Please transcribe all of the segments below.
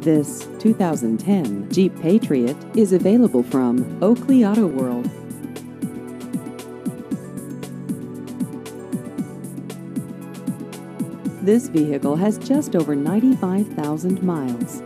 This 2010 Jeep Patriot is available from Oakley Auto World. This vehicle has just over 95,000 miles.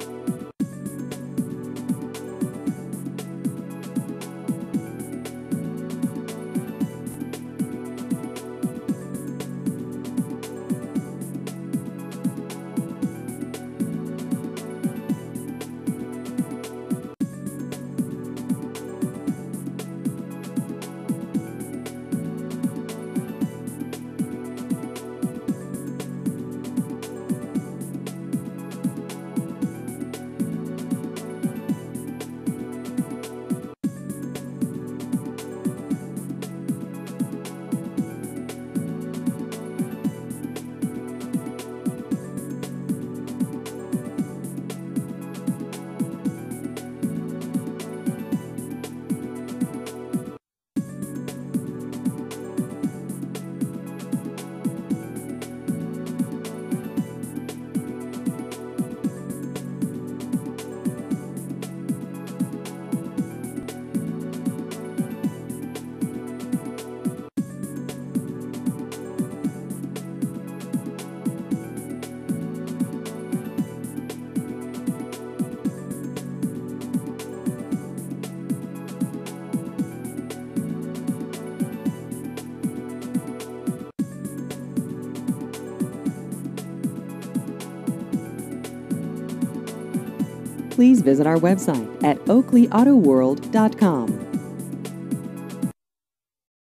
Please visit our website at oakleyautoworld.com.